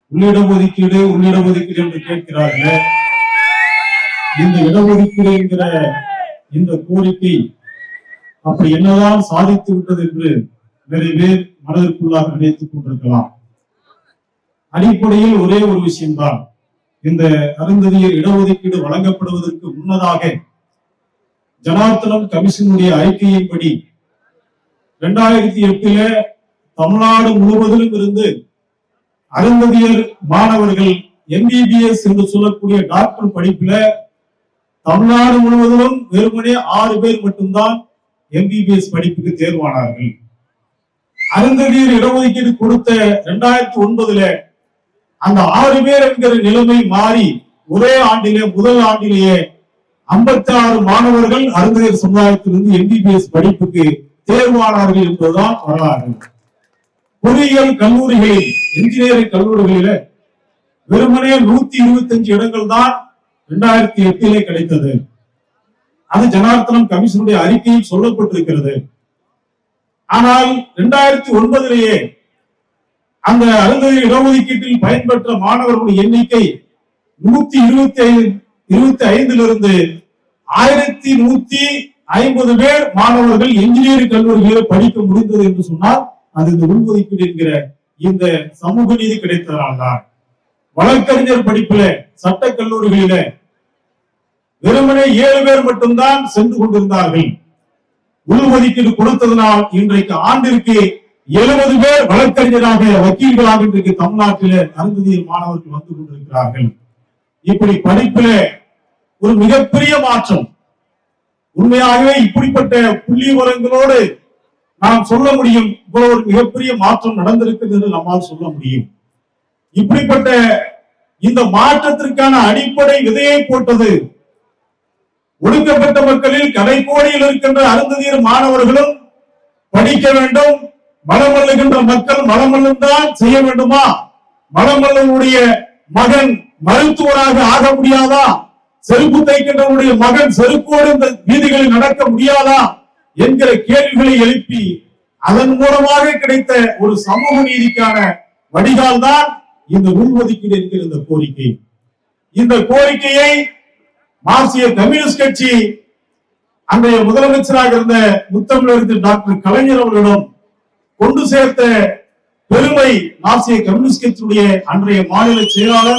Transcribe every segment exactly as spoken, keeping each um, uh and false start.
உள்ளிடஒதுக்கீடு உள்ளிடஒதுக்கீடு என்று கேட்கிறார்கள். இந்த இடஒதுக்கீடு என்கிற இந்த கோரிக்கை அப்படி என்னதான் சாதித்து விட்டது என்று நிறைய பேர் மனதிற்குள்ளாக நினைத்துக் கொண்டிருக்கலாம். அடிப்படையில் ஒரே ஒரு விஷயம்தான், இந்த அருந்ததியர் இடஒதுக்கீடு வழங்கப்படுவதற்கு முன்னதாக ஜனார்த்தனம் கமிஷனுடைய அறிக்கையின்படி இரண்டாயிரத்தி எட்டுல தமிழ்நாடு முழுவதிலும் இருந்து அருந்ததியர் மாணவர்கள் எம்பிபிஎஸ் என்று சொல்லக்கூடிய டாக்டர் படிப்புல தமிழ்நாடு முழுவதிலும் வெறுமனே ஆறு பேர் மட்டும்தான் எம்பிபிஎஸ் படிப்புக்கு தேர்வானார்கள். அருந்ததியர் இடஒதுக்கீடு கொடுத்த இரண்டாயிரத்தி ஒன்பதுல அந்த ஆறு பேர் என்கிற நிலைமை மாறி ஒரே ஆண்டிலே முதல் ஆண்டிலேயே ஐம்பத்தி ஆறு மாணவர்கள் அருந்ததியர் சமுதாயத்திலிருந்து எம்பிபிஎஸ் படிப்புக்கு தேர்வானார்கள் என்பதுதான் வரலாறு. பொறியியல் கல்லூரிகளில் இன்ஜினியரிங் கல்லூரிகளில வெறுமனே நூத்தி இருபத்தி அஞ்சு இடங்கள் தான் இரண்டாயிரத்தி எட்டிலே கிடைத்தது. அது ஜனார்த்தனம் கமிஷனுடைய அறிக்கையில் சொல்லப்பட்டிருக்கிறது. ஆனால் இரண்டாயிரத்தி ஒன்பதிலேயே அந்த அருந்ததியர் இடஒதுக்கீட்டில் பயன்பெற்ற மாணவர்களுடைய எண்ணிக்கை நூத்தி இருபத்தி ஐந்து இருபத்தி ஐந்திலிருந்து ஆயிரத்தி நூத்தி ஐம்பது பேர் மாணவர்கள் என்ஜினியரிங் கல்லூரிகளில் படிக்க முடிந்தது என்று சொன்னால் அது இந்த உள்ஒதுக்கீடு என்கிற இந்த சமூக நீதி கிடைத்ததால் தான். வழக்கறிஞர் படிப்புல சட்ட கல்லூரிகளில வெறுமனே ஏழு பேர் மட்டும்தான் சென்று கொண்டிருந்தார்கள். உள்ஒதுக்கீடு கொடுத்ததனால் இன்றைக்கு ஆண்டிற்கு எழுபது பேர் வழக்கறிஞராக வக்கீல்களாக இன்றைக்கு தமிழ்நாட்டிலே அருந்ததியர் மாணவர்கள் வந்து கொண்டிருக்கிறார்கள். இப்படி படிப்பில ஒரு மிகப்பெரிய மாற்றம். உண்மையாகவே இப்படிப்பட்ட புள்ளி விவரங்களோடு நாம் சொல்ல முடியும், இவ்வளவு ஒரு மிகப்பெரிய மாற்றம் நடந்திருக்கிறது என்று நம்மால் சொல்ல முடியும். இப்படிப்பட்ட இந்த மாற்றத்திற்கான அடிப்படை விதையை போட்டது ஒடுக்கப்பட்ட மக்களில் கடைக்கோடியில் இருக்கின்ற அருந்ததியர் மாணவர்களும் படிக்க வேண்டும். மலமல்லுகின்ற மக்கள் மலமல்லும் தான் செய்ய வேண்டுமா? மலமல்லுடைய மகன் மருத்துவராக ஆக முடியாதா? செருப்பு தைக்கின்றவருடைய மகன் செருப்போடு இந்த வீதிகளில் நடக்க முடியாதா என்கிற கேள்விகளை எழுப்பி அதன் மூலமாக கிடைத்த ஒரு சமூக நீதிக்கான வடிகால் தான் இந்த உள்ஒதுக்கீடு என்கிற இந்த கோரிக்கை. இந்த கோரிக்கையை மார்க்சிய கம்யூனிஸ்ட் கட்சி அன்றைய முதலமைச்சராக இருந்த முத்தமிழறிஞர் டாக்டர் கலைஞர் அவர்களிடம் கொண்டு சேர்த்த பெருமை மார்க்சிய கம்யூனிஸ்ட் கட்சியுடைய அன்றைய மாநில செயலாளர்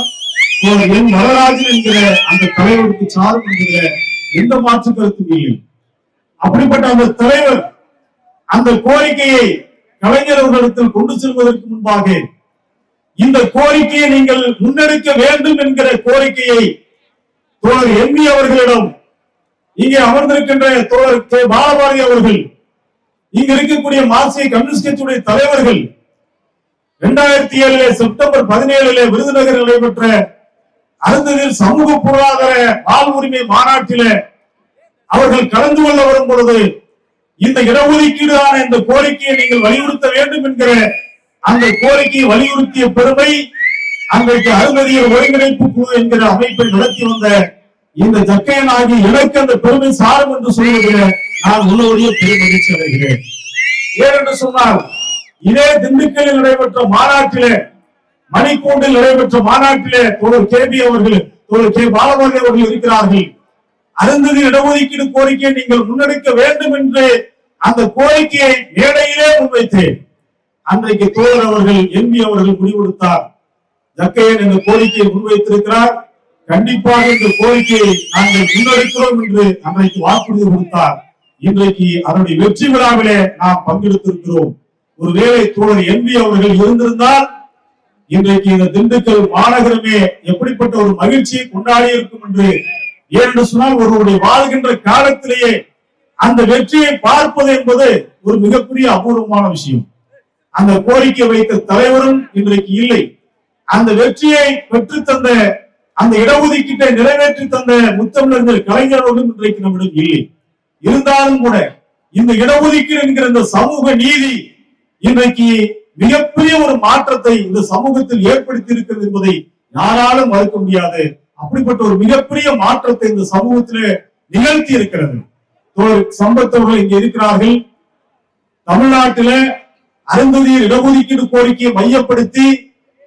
என் வரராஜன் என்கிற அந்த தலைவருக்கு சாரும் என்கிற எந்த மாற்று கருத்தும் இல்லை. அப்படிப்பட்ட அந்த தலைவர் அந்த கோரிக்கையை கலைஞர் அவர்களிடத்தில் கொண்டு செல்வதற்கு முன்பாக இந்த கோரிக்கையை நீங்கள் முன்னெடுக்க வேண்டும் என்கிற கோரிக்கையை தோழர் எம்பி அவர்களிடம் இங்கே அமர்ந்திருக்கின்ற தோழர் கே பாலபாரதி அவர்கள், இங்க இருக்கக்கூடிய மார்க்சிய கம்யூனிஸ்ட் கட்சியுடைய தலைவர்கள் இரண்டாயிரத்தி ஏழுல செப்டம்பர் பதினேழுல விருதுநகரில் நடைபெற்ற அருந்ததியர் சமூக பொருளாதார வாழ்வுரிமை மாநாட்டில அவர்கள் கலந்து கொள்ள வரும் பொழுது இந்த இடஒதுக்கீடான இந்த கோரிக்கையை நீங்கள் வலியுறுத்த வேண்டும் என்கிற அந்த கோரிக்கையை வலியுறுத்திய பெருமை அன்றைக்கு அருந்ததியர் ஒருங்கிணைப்பு குழு என்கிற அமைப்பை நடத்தி வந்த இந்த ஜக்கையன் ஆகிய எனக்கு அந்த பெருமை சாரும் என்று சொல்வதில் நான் உள்ளபடியே பெரும் மகிழ்ச்சி அடைகிறேன். ஏனென்று சொன்னால் இதே திண்டுக்கல்லில் நடைபெற்ற மாநாட்டிலே மணிக்கூண்டில் நடைபெற்ற மாநாட்டிலே தோழர் கே பி அவர்கள் தோழர் கே பாலபாரதி அவர்கள் இருக்கிறார்கள். அருந்ததியர் இடஒதுக்கீடு கோரிக்கையை நீங்கள் முன்னெடுக்க வேண்டும் என்று அந்த கோரிக்கையை மேடையிலே முன்வைத்தேன். அன்றைக்கு தோழர் அவர்கள் எம்பி அவர்கள் முடிவெடுத்தார். ஜக்கையன் இந்த கோரிக்கையை முன்வைத்திருக்கிறார், கண்டிப்பாக இந்த கோரிக்கையை நாங்கள் முன்னெடுக்கிறோம் என்று அன்றைக்கு வாக்குறுதி கொடுத்தார். இன்றைக்கு அதனுடைய வெற்றி விழாவிலே நாம் பங்கெடுத்திருக்கிறோம். ஒருவேளை தோழர் எம்பி அவர்கள் இருந்திருந்தால் இன்றைக்கு இந்த திண்டுக்கல் மாநகரமே எப்படிப்பட்ட ஒரு மகிழ்ச்சியை கொண்டாடி இருக்கும் என்று, ஏனென்று சொன்னால் ஒருவருடைய வாழ்கின்ற காலத்திலேயே அந்த வெற்றியை பார்ப்பது என்பது ஒரு மிகப்பெரிய அபூர்வமான விஷயம். அந்த கோரிக்கை வைத்த தலைவரும் இன்றைக்கு இல்லை. அந்த வெற்றியை பெற்று தந்த அந்த இடஒதுக்கீட்டை நிறைவேற்றி தந்த முத்தமிழர் கலைஞர்களும் இன்றைக்கு நம்மிடம் இல்லை. இருந்தாலும் கூட இந்த இடஒதுக்கீடு என்கிற இந்த சமூக நீதி இன்றைக்கு மிகப்பெரிய ஒரு மாற்றத்தை இந்த சமூகத்தில் ஏற்படுத்தி இருக்கிறது என்பதை யாராலும் மறுக்க முடியாது. அப்படிப்பட்ட ஒரு மிகப்பெரிய மாற்றத்தை இந்த சமூகத்திலே நிகழ்த்தி இருக்கிறது. சம்பத்தவர்கள் இங்கே இருக்கிறார்கள். தமிழ்நாட்டில அருந்ததியர் இடஒதுக்கீடு கோரிக்கையை மையப்படுத்தி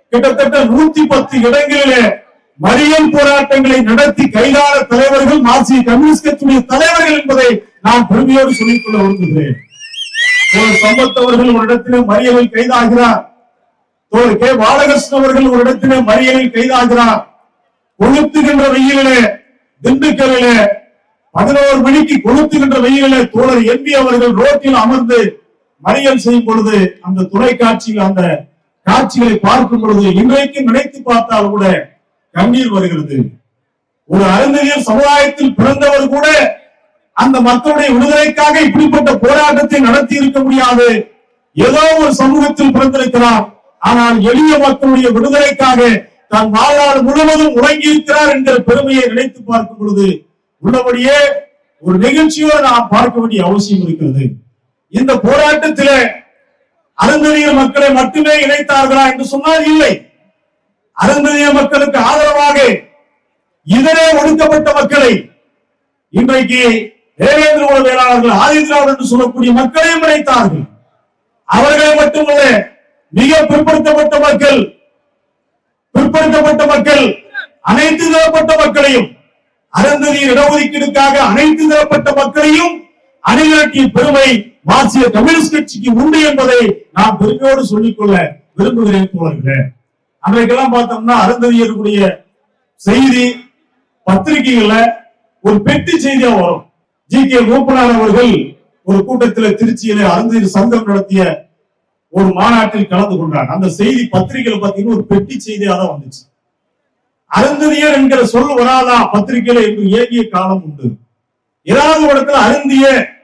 கிட்டத்தட்ட நூத்தி பத்து இடங்களிலே மறியல் போராட்டங்களை நடத்தி கைதான தலைவர்கள் மார்க்சிய கம்யூனிஸ்ட் கட்சியுடைய தலைவர்கள் என்பதை நான் பெருமையோடு சொல்லிக் கொள்ள விரும்புகிறேன். ஒரு சம்பத் அவர்கள் ஒரு இடத்திலே மறியலில் கைதாகிறார். தோழர் கே பாலகிருஷ்ணன் அவர்கள் ஒரு இடத்திலே மறியலில் கைதாகிறார். கொளுத்துகின்ற வெயிலிலே திண்டுக்கல்லிலே பதினோரு மணிக்கு கொளுத்துகின்ற வெயிலிலே தோழர் எம்பி அவர்கள் ரோட்டில் அமர்ந்து மறியல் செய்யும் பொழுது அந்த தொலைக்காட்சியில் அந்த காட்சிகளை பார்க்கும் பொழுது இன்றைக்கு நினைத்து பார்த்தால் கூட கண்ணீர் வருகிறது. ஒரு அறிஞர் சமுதாயத்தில் பிறந்தவர் கூட அந்த மக்களுடைய விடுதலைக்காக இப்படிப்பட்ட போராட்டத்தை நடத்தி இருக்க முடியாது. ஏதோ ஒரு சமூகத்தில் பிறந்திருக்கிறார், ஆனால் எளிய மக்களுடைய விடுதலைக்காக தன் வாழ்நாள் முழுவதும் உறங்கி இருக்கிறார் என்கிற பெருமையை நினைத்து பார்க்கும் பொழுது உள்ளபடியே ஒரு நிகழ்ச்சியோடு நாம் பார்க்க வேண்டிய அவசியம் இருக்கிறது. இந்த போராட்டத்திலே அருந்ததியர் மக்களை மட்டுமே இணைத்தார்களா என்று சொன்னால் இல்லை. அருந்ததியர் மக்களுக்கு ஆதரவாக இதரே ஒடுக்கப்பட்ட மக்களை இன்றைக்கு தேவேந்திர குல வேளாளர்கள் ஆதிதிராவிடர் என்று சொல்லக்கூடிய மக்களையும் இணைத்தார்கள். அவர்களை மட்டுமல்ல, மிக பிற்படுத்தப்பட்ட மக்கள் பிற்படுத்தப்பட்ட மக்கள் அனைத்து தரப்பட்ட மக்களையும் அருந்ததியர் இடஒதுக்கீடுக்காக அனைத்து தரப்பட்ட மக்களையும் அணிதிரட்டிய பெருமை மார்க்சிய கம்யூனிஸ்ட் கட்சிக்கு உண்டு என்பதை நான் பெருமையோடு சொல்லிக்கொள்ள விரும்புகிறேன் தோழர்களே. அன்றைக்கெல்லாம் பார்த்தோம்னா அருந்ததியருடைய செய்தி பத்திரிகைகள்ல ஒரு பெட்டி செய்தியா வரும். ஜி கே மூப்பனார் அவர்கள் ஒரு கூட்டத்தில் திருச்சியில அருந்ததியர் சங்கம் நடத்திய ஒரு மாநாட்டில் கலந்து கொண்டார். அந்த செய்தி பத்திரிகையில பாத்தீங்கன்னா ஒரு பெட்டி செய்தியா தான் வந்துச்சு. அருந்ததியர் என்கிற சொல் வராதா பத்திரிகையில என்று ஏகிய காலம் உண்டு. ஏதாவது ஒரு இடத்துல அருந்திய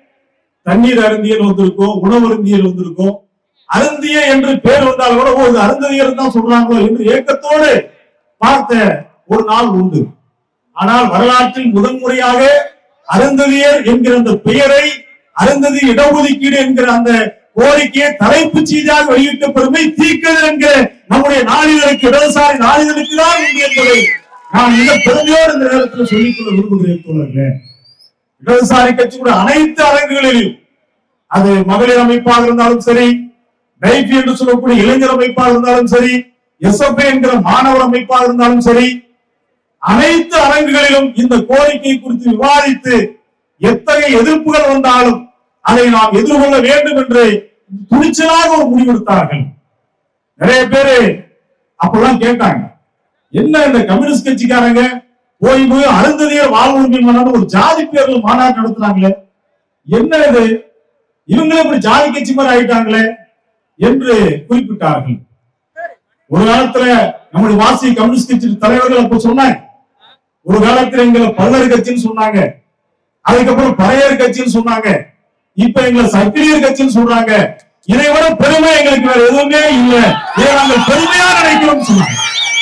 தண்ணீர் அருந்தியர் வந்திருக்கும், உணவு அருந்தியர் வந்திருக்கும். அருந்திய என்று பேர் வந்தால் கூட ஒரு அருந்ததியர் தான் சொல்றாங்களோ என்று ஏக்கத்தோடு பார்த்த ஒரு நாள் உண்டு. ஆனால் வரலாற்றில் முதன்முறையாக அருந்ததியர் என்கிற அந்த பெயரை அருந்ததி இடஒதுக்கீடு என்கிற அந்த கோரிக்கையை தலைப்பு செய்தியாக வெளியிட்ட பெருமை தீக்கதிர் என்கிற நம்முடைய நாளிதழுக்கு இடதுசாரி நாளிதழுக்கு தான் உண்டு என்பதை நான் மிக பெருமையோடு இந்த நேரத்தில் சொல்லிக்கொள்ள விரும்புகிறேன் தோழர்களே. இடதுசாரி கட்சியுடைய அனைத்து அரங்குகளிலும் அது மகளிர் அமைப்பாக இருந்தாலும் சரி, டைபி என்று சொல்லக்கூடிய இளைஞர் அமைப்பாக இருந்தாலும் சரி, எஸ் எஃப் ஐ என்கிற மாணவர் அமைப்பாக இருந்தாலும் சரி, அனைத்து அரங்குகளிலும் இந்த கோரிக்கை குறித்து விவாதித்து எத்தகைய எதிர்ப்புகள் வந்தாலும் அதை நாம் எதிர்கொள்ள வேண்டும் என்று துணிச்சலாக ஒரு முடிவெடுத்தார்கள். நிறைய பேரு அப்பெல்லாம் கேட்டாங்க, என்ன இந்த கம்யூனிஸ்ட் கட்சிக்காரங்க போய் போய் அருந்ததியர் வாழ்வுரிமை மாநாடு ஒரு ஜாதி பேர்ல மாநாடு நடத்துறாங்களே, என்ன இது, இவங்களே இப்படி ஜாதி கட்சி மாதிரி ஆயிட்டாங்களே என்று குறிப்பிட்டார்கள். ஒரு காலத்துல நம்முடைய மார்க்சிய கம்யூனிஸ்ட் கட்சி தலைவர்கள் அப்ப சொன்னாங்க, ஒரு காலத்துல எங்களை பல்லர் கட்சின்னு சொன்னாங்க, அதுக்கப்புறம் பறையர் கட்சின்னு சொன்னாங்க, இப்ப எங்களை சக்கிலியர் கட்சின்னு சொல்றாங்க. இதை விட பெருமை எங்களுக்கு வேற எதுவுமே இல்லை, இதை நாங்கள் பெருமையா நினைக்கிறோம் சொன்னாங்க.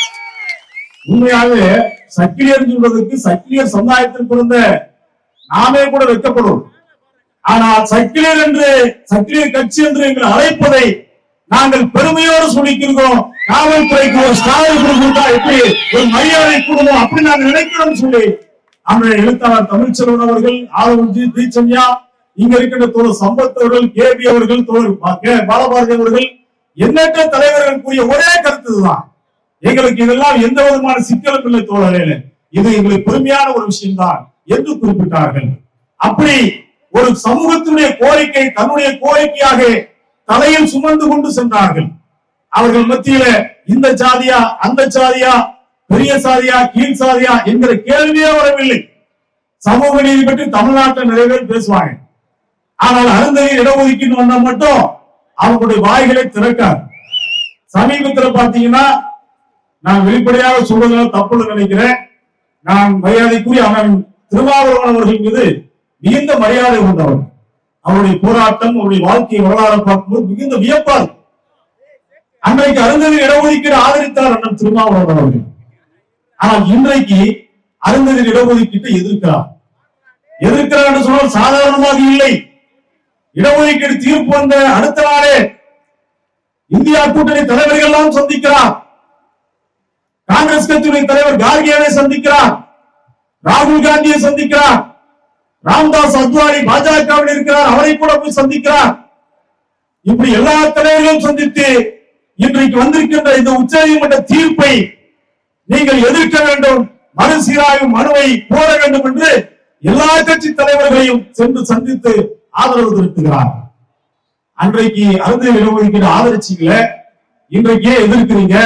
உண்மையாகவே சக்கிலியர் சொல்றதுக்கு சக்கிலியர் சமுதாயத்தில் பிறந்த நாமே கூட வைக்கப்படும். ஆனால் சக்கிலியர் என்று சக்கிலியர் கட்சி என்று எங்களை அழைப்பதை நாங்கள் பெருமையோடு சொல்லிக்கிறோம். காவல்துறைக்கு ஒரு ஸ்டாலின் கொடுத்தா எப்படி ஒரு மரியாதை கொடுவோம் அப்படி நாங்கள் நினைக்கிறோம் சொல்லி அந்த எழுத்தாளர் தமிழ்ச்செல்வன் அவர்கள், ஆளுநர் தீச்சன்யா, இங்க இருக்கின்ற தோழர் சம்பத் அவர்கள், கேபி அவர்கள், தோழர் பாலபாரதி அவர்கள், எண்ணற்ற தலைவர்கள் கூறிய ஒரே கருத்து தான், எங்களுக்கு இதெல்லாம் எந்த விதமான சிக்கலும் இல்லை தோழர்களே, இது எங்களுக்கு பெருமையான ஒரு விஷயம் தான் என்று குறிப்பிட்டார்கள். அப்படி ஒரு சமூகத்தினுடைய கோரிக்கை தன்னுடைய கோரிக்கையாக தலையில் சுமந்து கொண்டு சென்றார்கள். அவர்கள் மத்தியில இந்த சாதியா அந்த சாதியா பெரிய சாதியா கீழ் சாதியா என்கிற கேள்வியே வரவில்லை. சமூக நீதி பற்றி தமிழ்நாட்டில் நிறைய பேர் பேசுவாங்க, ஆனால் அருந்ததியர் இடஒதுக்கீடு வந்தா மட்டும் அவங்களுடைய வாய்களை திறக்காது. சமீபத்தில் பாத்தீங்கன்னா, நான் வெளிப்படையாக சொல்வதனால தப்புன்னு நினைக்கிறேன், நான் மரியாதைக்குரிய அவன் திருமாவளவன் அவர்கள் மீது மிகுந்த மரியாதை கொண்டவர். அவருடைய போராட்டம், அவருடைய வாழ்க்கை வரலாறு பார்க்கும்போது மிகுந்த வியப்பார். அன்றைக்கு அருந்ததியர் இடஒதுக்கீடு ஆதரித்தார் அண்ணன் திருமாவளவன் அவர்கள். ஆனால் இன்றைக்கு அருந்ததியர் இடஒதுக்கீட்டை எதிர்க்கிறார். எதிர்க்கிறார் என்று சொன்னால் சாதாரணமாக இல்லை. இடஒதுக்கீடு தீர்ப்பு வந்த அடுத்த நாளே இந்தியா கூட்டணி தலைவர்கள் எல்லாம் சந்திக்கிறார். காங்கிரஸ் கட்சியுடைய தலைவர் கார்கேவை சந்திக்கிறார், ராகுல் காந்தியை சந்திக்கிறார், ராம்தாஸ் அத்வானி பாஜகவில் இருக்கிறார், அவரை கூட போய் சந்திக்கிறார். இப்படி எல்லா தலைவர்களும் சந்தித்து இன்றைக்கு வந்திருக்கின்ற இந்த உச்சநீதிமன்ற தீர்ப்பை நீங்கள் எதிர்க்க வேண்டும், மறுசீராய்வு மனுவை கோர வேண்டும் என்று எல்லா கட்சி தலைவர்களையும் சென்று சந்தித்து ஆதரவு தெரிவிக்கிறார். அன்றைக்கு அறுதி இடஒதுக்கீடு ஆதரிச்சீங்கள, இன்றைக்கே எதிர்க்கிறீங்க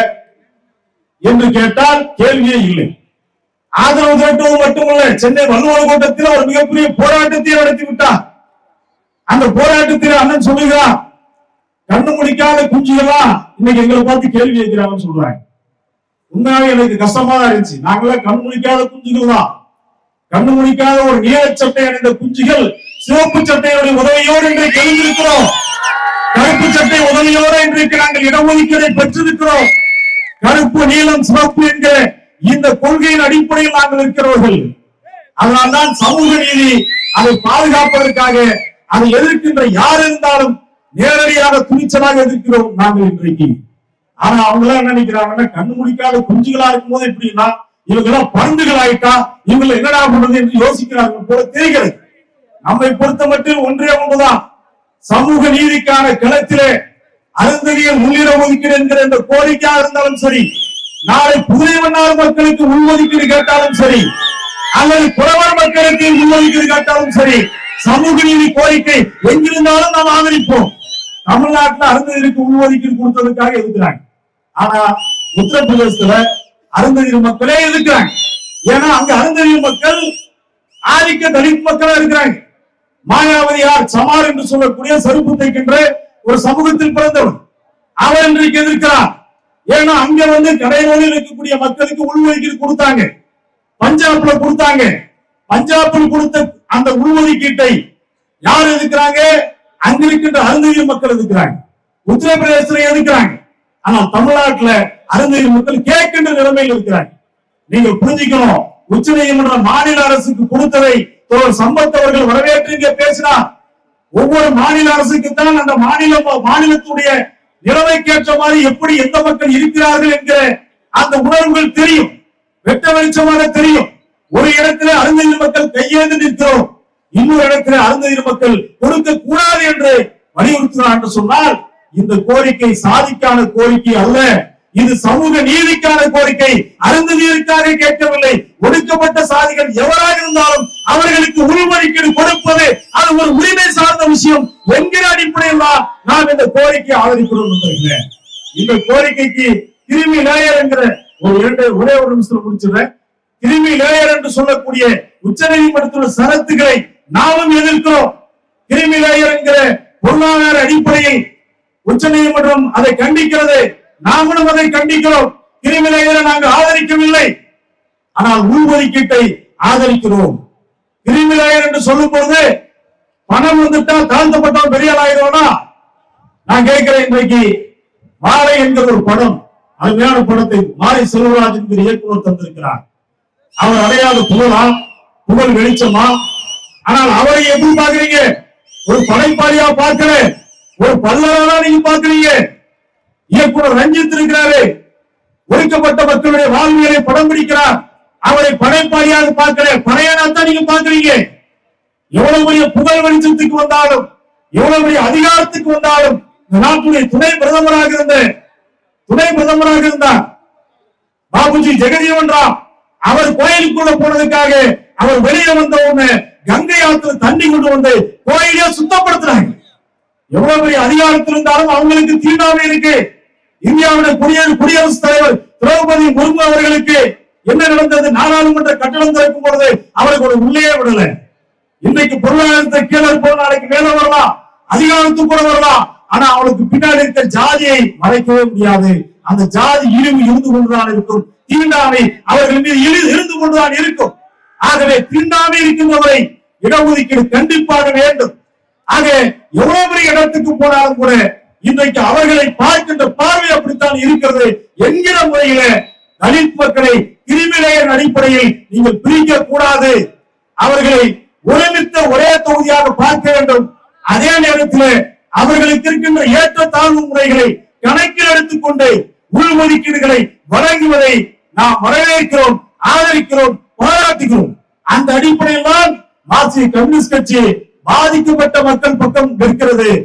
என்று கேட்டால் கேள்வியே இல்லை. ஆதரவு திரட்டுவது மட்டுமல்ல, சென்னை வள்ளுவர் கோட்டத்தில் ஒரு மிகப்பெரிய போராட்டத்தை நடத்தி விட்டார். அந்த போராட்டத்தில் அண்ணன் சொல்லுகிறார், கண்ணு முடிக்காத குஞ்சுகளா இன்னைக்கு எங்களை பார்த்து கேள்வி கேட்கிறாங்கன்னு சொல்றாங்க. உண்மையாவே எனக்கு கஷ்டமா தான் இருந்துச்சு. நாங்களாம் கண் முடிக்காத குஞ்சுகள் தான். கண்ணு முடிக்காத ஒரு நீல சட்டை அணிந்த குஞ்சுகள் சிவப்பு சட்டையுடைய உதவியோடு இன்றைக்கு எழுந்திருக்கிறோம். கருப்பு சட்டை உதவியோடு இன்றைக்கு நாங்கள் இடஒதுக்கீடை பெற்றிருக்கிறோம். கருப்பு நீலம் சிவப்பு என்கிற இந்த கொள்கையின் அடிப்படையில் நாங்கள் இருக்கிறவர்கள். அதனால்தான் சமூக நீதி அதை பாதுகாப்பதற்காக அதை எதிர்க்கின்ற யார் இருந்தாலும் நேரடியாக துணிச்சலாக எதிர்க்கிறோம் நாங்கள் இன்றைக்கு. ஆனா அவங்க எல்லாம் என்ன நினைக்கிறாங்கன்னா, கண்ணு முடிக்காத குஞ்சுகளா இருக்கும் போது எப்படின்னா இவங்க எல்லாம் பருந்துகள் ஆயிட்டா இவங்களை என்னடா பண்றது என்று யோசிக்கிறார்கள் போல தெரிகிறது. நம்மை பொறுத்த மட்டும் ஒன்றே ஒன்றுதான், சமூக நீதிக்கான களத்திலே அருந்ததியர் உள்ளிட ஒதுக்கீடு என்கிற இந்த கோரிக்கையாக இருந்தாலும் சரி, நாளை புதிய மன்னார் மக்களுக்கு உள்ஒதுக்கீடு கேட்டாலும் சரி, அல்லது புறவர் மக்களுக்கு உள்ஒதுக்கீடு கேட்டாலும் சரி, சமூக நீதி கோரிக்கை எங்கிருந்தாலும் நாம் ஆதரிப்போம். தமிழ்நாட்டில் அருந்ததியருக்கு உள்ஒதுக்கீடு கொடுத்ததுக்காக எதிர்க்கிறாங்க. ஆனா உத்தரப்பிரதேசத்துல அருந்ததியர் மக்களே எதிர்க்கிறாங்க. ஏன்னா அங்க அருந்ததியர் மக்கள் ஆதிக்க தலித் மக்களா இருக்கிறாங்க. மாயாவதியார் சமார் என்று சொல்லக்கூடிய செருப்பு தைக்கின்ற ஒரு சமூகத்தில் பிறந்தவர், அவர் இன்றைக்கு எதிர்க்கிறார். ஏன்னா அங்க வந்து கடையோடில் இருக்கக்கூடிய மக்களுக்கு உள்ஒதுக்கீடு கொடுத்தாங்க, பஞ்சாப்ல கொடுத்தாங்க. பஞ்சாபில் கொடுத்த அந்த உள்ஒதுக்கீட்டை யார் எதிர்க்கிறாங்க? அங்க இருக்கின்ற அருந்ததியர் மக்கள் எதிர்க்கிறாங்க, உத்தரப்பிரதேசத்துல எதிர்க்கிறாங்க. ஆனால் தமிழ்நாட்டில் அருந்ததியர் மக்கள் கேட்கின்ற நிலைமையில் இருக்கிறாங்க. நீங்க புரிஞ்சுக்கணும், உச்ச நீதிமன்றம் மாநில அரசுக்கு கொடுத்ததை சம்பத் அவர்கள் வரவேற்று பேசினார். ஒவ்வொரு மாநில அரசுக்கு தான் அந்த மாநில மாநிலத்துடைய நிலைமைக்கேற்ற மாதிரி எப்படி எந்த மக்கள் இருக்கிறார்கள் என்கிற அந்த உணர்வுகள் தெரியும், வெட்ட வெளிச்சமாக தெரியும். ஒரு இடத்துல அருந்ததியர் மக்கள் கையேந்து நிற்கிறோம், இன்னொரு இடத்துல அருந்ததியர் மக்கள் கொடுக்க கூடாது என்று வலியுறுத்தினார் என்று சொன்னால் இந்த கோரிக்கை சாதிக்கான கோரிக்கை அல்ல, இது சமூக நீதிக்கான கோரிக்கை. அருந்ததியருக்காக கேட்கவில்லை. ஒடுக்கப்பட்ட சாதிகள் எவராக இருந்தாலும் அவர்களுக்கு உள்ஒதுக்கீடு கொடுப்பது அது ஒரு உரிமை சார்ந்த விஷயம் என்கிற அடிப்படையில் தான் நாம் இந்த கோரிக்கை ஆதரிக்கிறோம். இந்த கோரிக்கைக்கு கிருமி லேயர் என்கிற ஒரு இரண்டு ஒரே ஒரு நிமிஷம் முடிச்சிடுறேன். கிருமி லேயர் என்று சொல்லக்கூடிய உச்ச நீதிமன்றத்தின் சரத்துக்களை நாமும் எதிர்க்கிறோம். கிருமி லேயர் என்கிற பொருளாதார அடிப்படையில் உச்ச நீதிமன்றம் அதை கண்டிக்கிறது, நாமளும் அதை கண்டிக்கிறோம். கிருமி லேயரை நாங்கள் ஆதரிக்கவில்லை, ஆனால் உள்ஒதுக்கீட்டை ஆதரிக்கிறோம். கிருமி லேயர் என்று சொல்லும் பொழுது பணம் வந்துட்டா தாழ்த்தப்பட்டவன் பெரிய ஆயிடுவானா? நான் கேட்கிறேன். இன்றைக்கு மாலை என்கிற ஒரு படம், அருமையான படத்தை மாலை செல்வராஜ் என்கிற இயக்குனர் தந்திருக்கிறார். அவர் அடையாத புகழா, புகழ் வெளிச்சமா? ஆனால் அவரை எப்படி பாக்குறீங்க? ஒரு படைப்பாளியா பார்க்கல, ஒரு பல்லவரா நீங்க பாக்குறீங்க. இயக்குனர் ரஞ்சித் இருக்கிறாரு, ஒடுக்கப்பட்ட மக்களுடைய வாழ்வியலை படம் பிடிக்கிறார். அவரை படைப்பாளியாக பார்க்கல, படையனாத்தான் நீங்க பாக்குறீங்க. எவ்வளவு பெரிய புகழ் வெளிச்சத்துக்கு வந்தாலும், எவ்வளவு பெரிய அதிகாரத்துக்கு வந்தாலும், இந்த நாட்டுடைய துணை பிரதமராக இருந்த துணை பிரதமராக இருந்தார் பாபுஜி ஜெகஜீவன் ராம். அவர் கோயிலுக்குள்ள போனதுக்காக அவர் வெளியே வந்த உடனே கங்கை ஆத்துல தண்ணி கொண்டு வந்து கோயிலே சுத்தப்படுத்துறாங்க. எவ்வளவு பெரிய அதிகாரத்தில் இருந்தாலும் அவங்களுக்கு தீண்டாமை இருக்கு. இந்தியாவுடைய குடியரசு குடியரசுத் தலைவர் திரௌபதி முர்மு அவர்களுக்கு என்ன நடந்தது? நாடாளுமன்ற கட்டணம் திறக்கும் பொழுது அவருக்கு ஒரு உள்ளே விடல. இன்றைக்கு பொருளாதாரத்தை கீழே இருப்போம், நாளைக்கு மேல வரலாம், அதிகாரத்துக்கு கூட வரலாம். ஆனா அவளுக்கு பின்னாடி இருக்க ஜாதியை மறைக்கவே முடியாது. அந்த ஜாதி இழிவு இருந்து கொண்டுதான் இருக்கும், தீண்டாமை அவர்கள் மீது இருந்து கொண்டுதான் இருக்கும். ஆகவே தீண்டாமை இருக்கின்றவரை இடஒதுக்கீடு கண்டிப்பாக வேண்டும். ஆக எவ்வளவு பெரிய இடத்துக்கு போனாலும் கூட இன்றைக்கு அவர்களை பார்க்கின்ற பார்வை அப்படித்தான் இருக்கிறது என்கிற முறையில தலித் மக்களை கிருமி லேயர் அடிப்படையில் நீங்கள் பிரிக்க கூடாது. அவர்களை ஒருமித்த ஒரே தொகுதியாக பார்க்க வேண்டும். அதே நேரத்தில் அவர்களுக்கு இருக்கின்ற ஏற்ற தாழ்வு முறைகளை கணக்கில் எடுத்துக்கொண்டு உள்ஒதுக்கீடுகளை வழங்குவதை நாம் வரவேற்கிறோம், ஆதரிக்கிறோம், பாராட்டுகிறோம். அந்த அடிப்படையில் தான் மார்க்சிய கம்யூனிஸ்ட் கட்சி பாதிக்கப்பட்ட மக்கள் பக்கம் இருக்கிறது.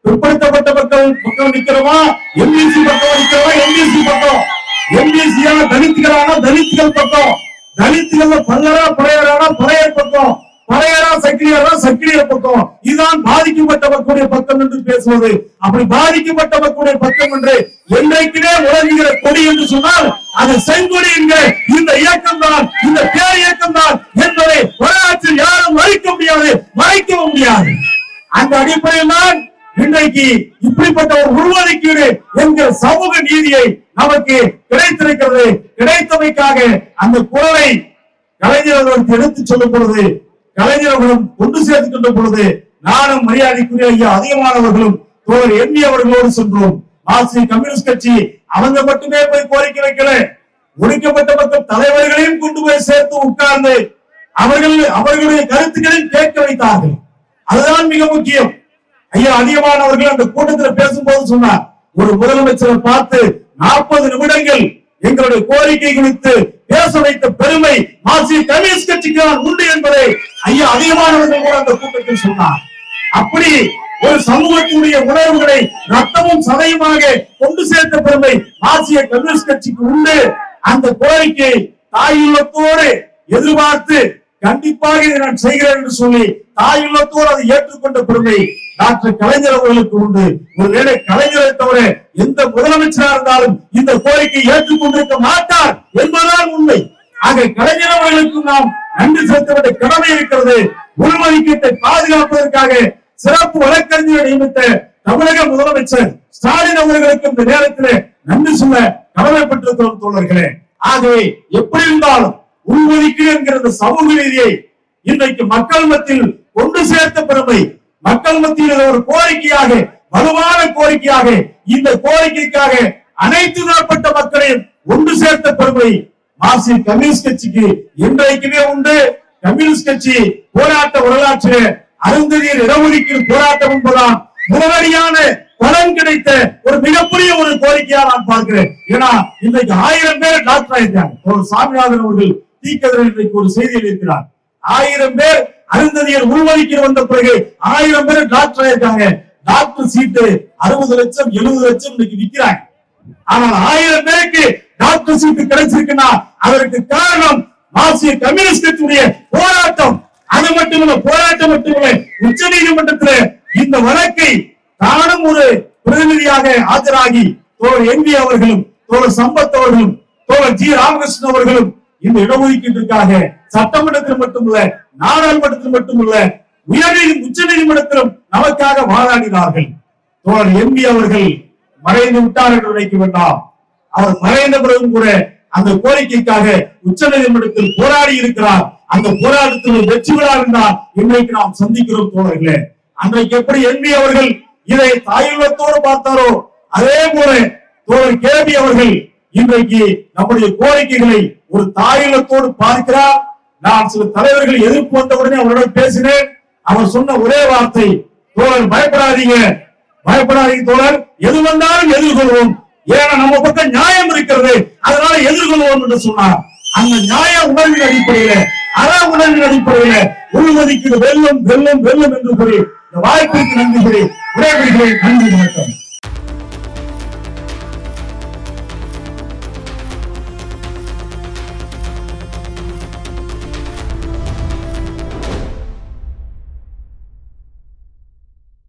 பிற்படுத்தப்பட்ட மக்கள் பக்கம் நிக்கிறோமா, எம்பிசி பக்கம் நிக்கிறோமா, எம்பிசி பக்கம், எம்பிசியா தலித்துகளான தலித்துகள் பக்கம், தலித்துகள் பல்லரா பறையரான பறையர் பக்கம், பறையரா சக்கிரியரா சக்கிரியர் பக்கம். இதுதான் பாதிக்கப்பட்ட மக்களுடைய பக்கம் என்று பேசுவது. அப்படி பாதிக்கப்பட்ட மக்களுடைய பக்கம் என்று என்றைக்குமே உலகுகிற கொடி என்று சொன்னால் அது செங்கொடி என்கிற இந்த இயக்கம் தான், இந்த பேர் இயக்கம் தான் என்பதை வரலாற்றில் யாரும் மறைக்க முடியாது, மறைக்கவும் முடியாது. அந்த அடிப்படையில் தான் இன்றைக்கு இப்படிப்பட்ட ஒரு உள்ஒதுக்கீடு என்கிற சமூக நீதியை நமக்கு கிடைத்திருக்கிறது. கிடைத்தமைக்காக அந்த குரலை கலைஞர்களுக்கு எடுத்துச் சொல்லும் பொழுது, கலைஞர்களும் கொண்டு சேர்த்துக்கின்ற பொழுது நானும் மரியாதைக்குரிய ஐயா அதிகமானவர்களும் தோழர் எண்ணி அவர்களோடு சென்றோம். மார்க்சிஸ்ட் கம்யூனிஸ்ட் கட்சி அவங்க மட்டுமே போய் கோரிக்கை வைக்கல, ஒடுக்கப்பட்ட மக்கள் தலைவர்களையும் கொண்டு போய் சேர்த்து உட்கார்ந்து அவர்கள் அவர்களுடைய கருத்துக்களையும் கேட்க வைத்தார்கள். அதுதான் மிக முக்கியம். ஐயா அதிகமானவர்கள் அந்த கூட்டத்தில் பேசும்போது சொன்னார், ஒரு முதலமைச்சரை பார்த்து நாற்பது நிமிடங்கள் எங்களுடைய கோரிக்கை குறித்து பேச வைத்த பெருமை மார்க்சிஸ்ட் கம்யூனிஸ்ட் கட்சிக்கு தான் உண்டு என்பதை ஐயா அதிகமானவர்கள் கூட அந்த கூட்டத்தில் சொன்னார். அப்படி ஒரு சமூகத்தினுடைய உணர்வுகளை ரத்தமும் சதையுமாக கொண்டு சேர்த்த பெருமை மார்க்சிஸ்ட் கம்யூனிஸ்ட் கட்சிக்கு உண்டு. அந்த கோரிக்கை தாயுள்ளத்தோடு எதிர்பார்த்து கண்டிப்பாக இதை நான் செய்கிறேன் என்று சொல்லி தாயுள்ளத்தோடு அதை ஏற்றுக்கொண்ட பெருமை டாக்டர் கலைஞர் அவர்களுக்கு உண்டு. ஒருவேளை கலைஞரை தவிர எந்த முதலமைச்சராக இருந்தாலும் இந்த கோரிக்கையை ஏற்றுக்கொண்டிருக்க மாட்டார் என்பதுதான் உண்மை. ஆக கலைஞர் அவர்களுக்கு நாம் நன்றி செலுத்த வேண்டிய கடமை இருக்கிறது. உள்ஒதுக்கீட்டை பாதுகாப்பதற்காக சிறப்பு வழக்கறிஞரை நியமித்த தமிழக முதலமைச்சர் ஸ்டாலின் அவர்களுக்கு இந்த நேரத்தில் நன்றி சொல்ல கடமைப்பட்டிருக்கிறோம் தோழர்களே. ஆகவே எப்படி இருந்தாலும் உள்ஒதுக்கீடு என்கிற சமூக நீதியை இன்றைக்கு மக்கள் மத்தியில் கொண்டு சேர்த்த பெருமை, மக்கள் மத்தியில் ஒரு கோரிக்கையாக, வலுவான கோரிக்கையாக, இந்த கோரிக்கைக்காக அனைத்து தரப்பட்ட மக்களையும் ஒன்று சேர்த்த பெருமை மார்க்சிஸ்ட் கம்யூனிஸ்ட் கட்சிக்கு இன்றைக்குமே உண்டு. கம்யூனிஸ்ட் கட்சி போராட்ட வரலாற்றில் அருந்ததியர் இடஒதுக்கீடு போராட்டம் என்பதால் உடனடியான பலன் கிடைத்த ஒரு மிகப்பெரிய ஒரு கோரிக்கையா நான் பார்க்கிறேன். ஏன்னா இன்றைக்கு ஆயிரம் பேர் டாக்டர் ஆயிருக்காங்க. ஒரு சாமிநாதன் அவர்கள் தீக்கதிரன் இன்றைக்கு ஒரு செய்தியில் இருக்கிறார். ஆயிரம் பேர் அருந்ததியர் உள்ஒதுக்கீடு வந்த பிறகு ஆயிரம் பேர் டாக்டர் ஆயிருக்காங்க. டாக்டர் சீட்டு அறுபது லட்சம் எழுபது லட்சம் இன்னைக்கு விற்கிறாங்க. ஆனால் ஆயிரம் பேருக்கு டாக்டர் சீட்டு கிடைச்சிருக்குன்னா அதற்கு காரணம் மார்க்சிஸ்ட் கம்யூனிஸ்ட் கட்சியுடைய போராட்டம். அது மட்டுமல்ல, போராட்டம் மட்டுமல்ல, உச்ச நீதிமன்றத்தில் இந்த வழக்கை தானும் ஒரு பிரதிநிதியாக ஆஜராகி தோழர் எம்பி அவர்களும் தோழர் சம்பத் அவர்களும் தோழர் ஜி ராமகிருஷ்ணன் அவர்களும் இந்த இடஒதுக்கீட்டிற்காக சட்டமன்றத்தில் மட்டுமல்ல, நாடாளுமன்றத்தில் மட்டுமல்ல, உயர்நீதி உச்ச நீதிமன்றத்திலும் நமக்காக வாதாடினார்கள். தோழர் எம்பி அவர்கள் மறைந்து விட்டார் என்று நினைக்க வேண்டாம். அவர் மறைந்த பிறகும் கூட அந்த கோரிக்கைக்காக உச்ச நீதிமன்றத்தில் போராடி இருக்கிறார். அந்த போராட்டத்தில் வெற்றி பெறார் என்றால் இன்றைக்கு நாம் சந்திக்கிறோம் தோழர்களே. அன்றைக்கு எப்படி எம்பி அவர்கள் இதை தாயுள்ளத்தோடு பார்த்தாரோ அதே போல தோழர் கேபி அவர்கள் இன்றைக்கு நம்முடைய கோரிக்கைகளை ஒரு தாயுள்ளத்தோடு பார்க்கிறார். நான் சில தலைவர்கள் எதிர்ப்பு வந்தவுடனே அவருடன் பேசினேன். அவர் சொன்ன ஒரே வார்த்தை, தோழர் பயப்படாதீங்க, பயப்படாதீங்க தோழர், எது வந்தாலும் எதிர்கொள்வோம், ஏன்னா நம்ம பக்கம் நியாயம் இருக்கிறது, அதனால எதிர்கொள்வோம் என்று சொன்னார். அந்த நியாய உணர்வின் அடிப்படையில, அற உணர்வின் அடிப்படையில உள்ஒதுக்கீடு வெல்லும் வெல்லும் வெல்லும் என்று கூறி இந்த வாய்ப்புக்கு நன்றி கூறி விடைபெறுகிறேன். நன்றி, வணக்கம்.